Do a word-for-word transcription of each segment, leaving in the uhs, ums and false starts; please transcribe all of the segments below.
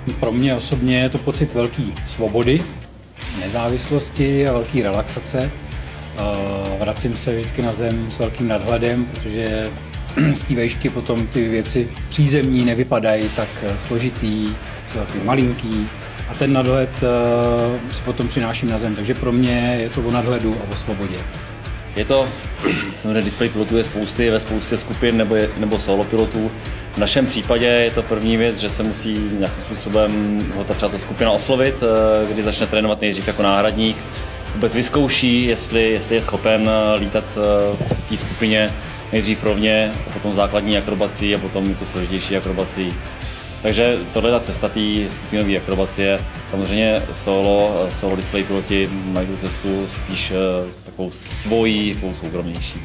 Pro mě osobně je to pocit velké svobody, nezávislosti a velké relaxace. Vracím se vždycky na zem s velkým nadhledem, protože z té vejšky potom ty věci přízemní nevypadají tak složitý, jsou takový malinký a ten nadhled si potom přináším na zem, takže pro mě je to o nadhledu a o svobodě. Je to, samozřejmě display pilotů je spousty, ve spoustě skupin nebo, je, nebo solo pilotů. V našem případě je to první věc, že se musí nějakým způsobem ho ta třeba ta skupina oslovit, kdy začne trénovat nejdřív jako náhradník, vůbec vyzkouší, jestli, jestli je schopen lítat v té skupině nejdřív rovně, a potom základní akrobací a potom tu složitější akrobací. Takže tohle je ta cesta té skupinové akrobacie. Samozřejmě solo, solo display piloti mají tu cestu spíš takovou svojí, takovou soukromnější.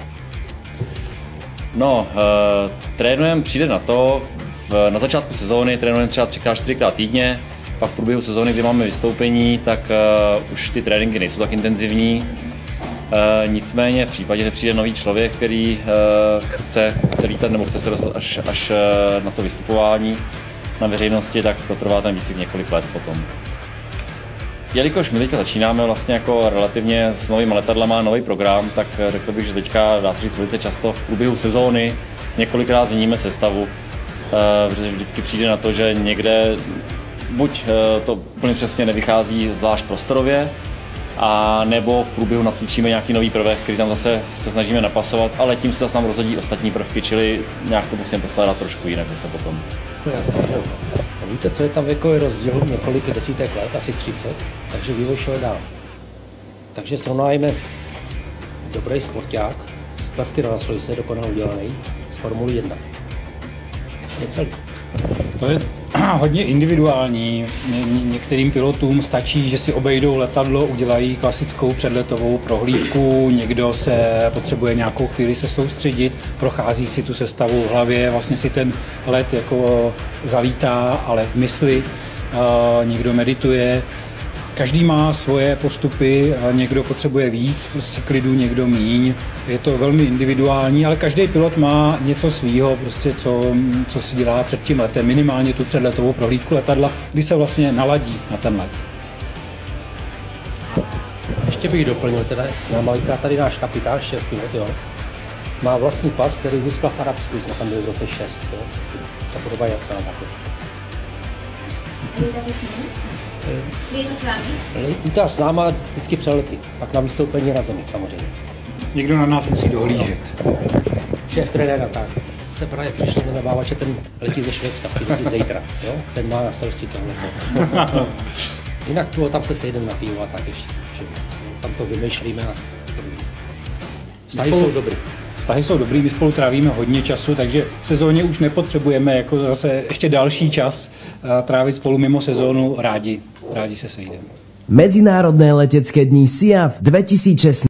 No, uh, trénujeme, přijde na to, v, na začátku sezóny trénujeme třeba třikrát, čtyřikrát týdně, pak v průběhu sezóny, kdy máme vystoupení, tak uh, už ty tréninky nejsou tak intenzivní. Uh, nicméně v případě, že přijde nový člověk, který uh, chce, chce lítat nebo chce se dostat až, až uh, na to vystupování na veřejnosti, tak to trvá ten výcvik několik let potom. Jelikož my teďka začínáme vlastně jako relativně s novými letadlama, nový program, tak řekl bych, že teďka dá se říct velice často v průběhu sezóny několikrát změníme sestavu, protože vždycky přijde na to, že někde buď to úplně přesně nevychází zvlášť prostorově, a nebo v průběhu nacvičíme nějaký nový prvek, který tam zase se snažíme napasovat, ale tím se zase nám rozhodí ostatní prvky, čili nějak to musíme poskládat trošku jinak zase potom. To je jasný. Víte, co je tam věkový rozdíl několik desítek let, asi třicet, takže vývoj šel dál. Takže srovnáme dobrý sporták z prvky Rolls-Royce, dokonale udělaný, z Formule jedna. Je celý. To je hodně individuální. Ně- některým pilotům stačí, že si obejdou letadlo, udělají klasickou předletovou prohlídku, někdo se potřebuje nějakou chvíli se soustředit, prochází si tu sestavu v hlavě, vlastně si ten let jako zalítá, ale v mysli, někdo medituje. Každý má svoje postupy, někdo potřebuje víc prostě klidu, někdo míň. Je to velmi individuální, ale každý pilot má něco svýho, prostě co, co si dělá před tím letem, minimálně tu předletovou prohlídku letadla, kdy se vlastně naladí na ten let. Ještě bych doplnil, teda s náma tady náš kapitán, šéf pilot, jo. Má vlastní pas, který získal v Arabsku, jsme tam byli v roce šest, jo. Ta podoba je jasná taky. Lítá s vámi? Lítá s náma vždycky přelety, pak na vystoupení na zemi samozřejmě. Někdo na nás musí dohlížet. Šéf trenéra, tak. Jste právě přišli do zabávače, ten letí ze Švédska, přijde zítra, jo? Ten má na starosti tohleto. Jinak tu, tam se sejdeme na pivo a tak ještě. Tam to vymýšlíme a vztahy jsou dobrý. Vztahy jsou dobrý, my spolu trávíme hodně času, takže v sezóně už nepotřebujeme jako zase ještě další čas trávit spolu mimo sezónu, rádi, rádi se sejdeme. Medzinárodné letecké dni S I A F dvetisícšestnásť